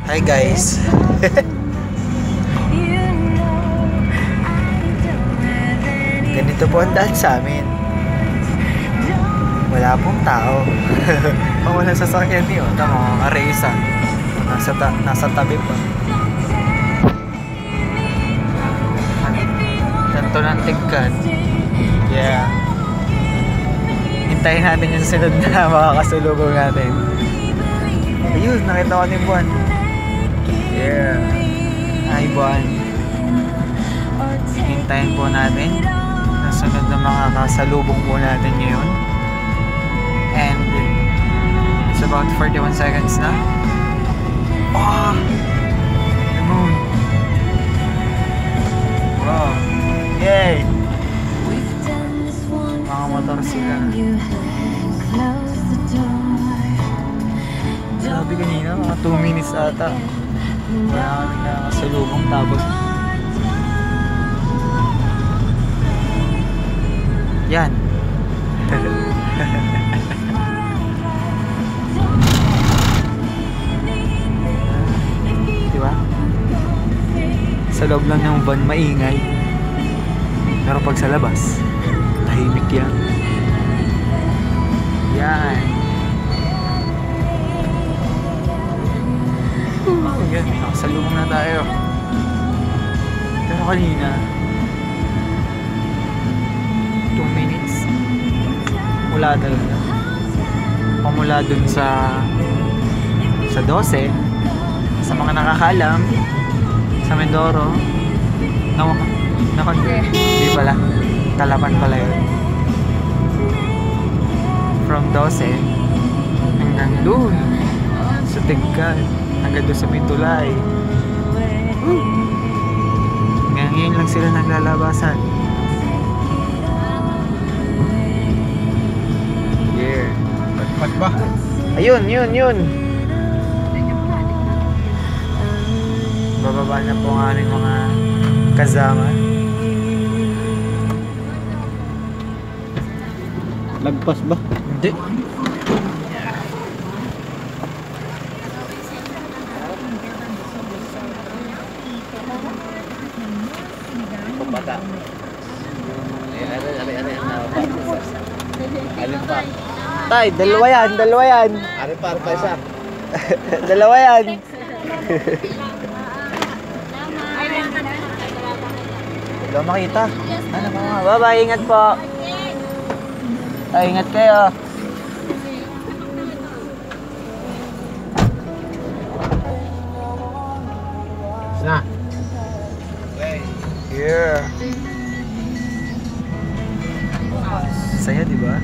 Hi guys. Ganito po ang daan sa amin. Wala pong tao. Pang walang sasakyan niyo. Tama, aresa. Nasa tabi pa. Tanto ng tigkan. Yeah. Hintayin natin yung sunod na makakasulubong natin. Ayun, nakita ko ni Buwan. Yeah. Hi Buwan. Hintayin po natin ang sunod na makakasalubong po natin ngayon. And it's about 41 seconds na. Oh! The moon. Wow. Yay! Mga motor sila. Sabi kanina, mga 2 minutes ata. Wala kami nakakasalubong tapos. Yan. Diba? Sa loob lang ng van maingay. Pero pag sa labas, tahimik yan. Yan. Yan, nakasalubong na tayo. Pero kanina 2 minutes wala talaga. Pamula dun sa 12 sa mga nakakalam sa Mindoro hindi pala Talapan pala yun. From 12 hanggang dun sa Tigkan, hanggang dun sa Mitulay. Ngayon lang sila naglalabasan. Yeah. Pat ba? Ayun, yun. Bababa na po ang aming mga kasama. Lagpas ba? Hindi. Kumbata. Alin pa? Tay, dalawa yan. Ari pa isa. Dalawa yan. Wala makita. Ano po nga? Bye-bye, ingat po. Ay, ingat kayo. Na. Yeah. Saya, di ba?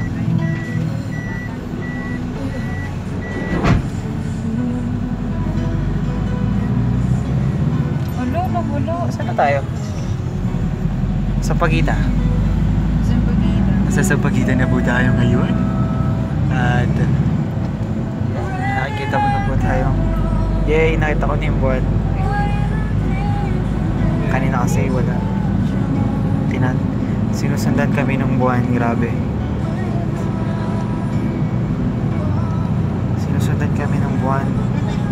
Wala. Saan na tayo? Sa Pagita. Sa Pagita na po tayo ngayon. At nakikita mo na po tayong yay, nakita ko na yung buwan. Kanina kasi wala. Sinusundan kami ng buwan, grabe. Sinusundan kami ng buwan.